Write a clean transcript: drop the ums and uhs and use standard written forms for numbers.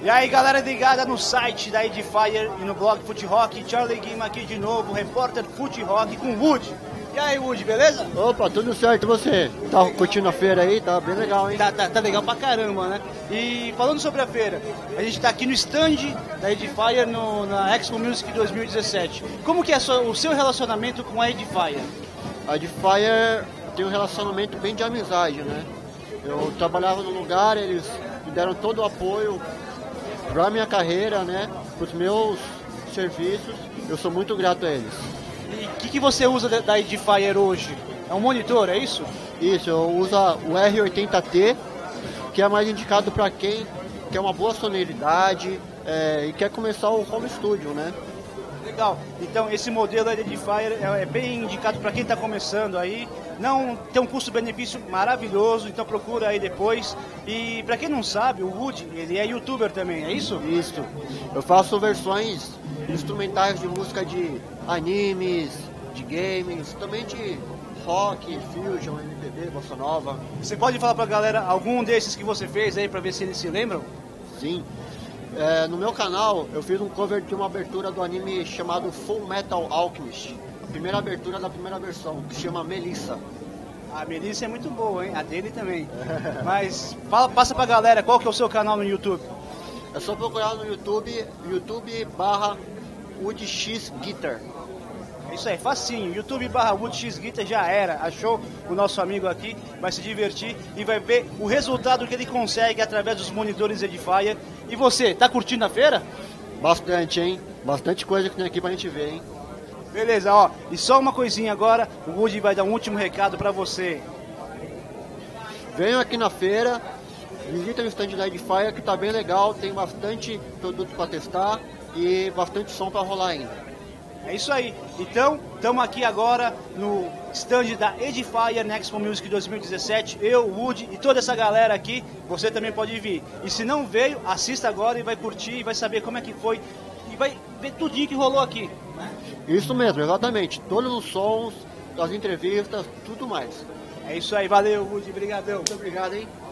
E aí galera ligada no site da Edifier e no blog Fute Rock, Charlie Guima aqui de novo, repórter Fute Rock com Woody. E aí Woody, beleza? Opa, tudo certo, e você? Tá curtindo a feira aí? Tá bem legal, hein? Tá legal pra caramba, né? E falando sobre a feira, a gente tá aqui no stand da Edifier na Expo Music 2017. Como que é o seu relacionamento com a Edifier? A Edifier tem um relacionamento bem de amizade, né? Eu trabalhava no lugar, eles me deram todo o apoio para minha carreira, né? Para os meus serviços, eu sou muito grato a eles. E o que você usa da Edifier hoje? É um monitor, é isso? Isso, eu uso o R80T, que é mais indicado para quem quer uma boa sonoridade e quer começar o home studio, né? Legal, então esse modelo da Edifier é bem indicado para quem está começando aí, não tem um custo-benefício maravilhoso, então procura aí depois. E para quem não sabe, o Woody, ele é youtuber também, é isso? Isso, eu faço versões instrumentais de música de animes, de games, também de rock, fusion, MPB, bossa nova. Você pode falar pra galera algum desses que você fez aí para ver se eles se lembram? Sim. No meu canal eu fiz um cover de uma abertura do anime chamado Full Metal Alchemist. A primeira abertura da primeira versão, que se chama Melissa. A Melissa é muito boa, hein? A dele também. Mas passa pra galera, qual que é o seu canal no YouTube? É só procurar no YouTube/WoodXGuitar. É isso aí, facinho. YouTube/WoodXGuitar já era. Achou o nosso amigo aqui, vai se divertir e vai ver o resultado que ele consegue através dos monitores Edifier. E você, tá curtindo a feira? Bastante, hein? Bastante coisa que tem aqui pra gente ver, hein? Beleza, ó. E só uma coisinha agora, o Woody vai dar um último recado pra você. Venham aqui na feira, visitem o stand da Edifier que tá bem legal, tem bastante produto pra testar e bastante som pra rolar ainda. É isso aí. Então, estamos aqui agora no stand da Edifier na Expo Music 2017. Eu, Woody e toda essa galera aqui. Você também pode vir. E se não veio, assista agora e vai curtir e vai saber como é que foi. E vai ver tudinho que rolou aqui. Isso mesmo, exatamente. Todos os sons, as entrevistas, tudo mais. É isso aí. Valeu, Woody. Obrigadão. Muito obrigado, hein?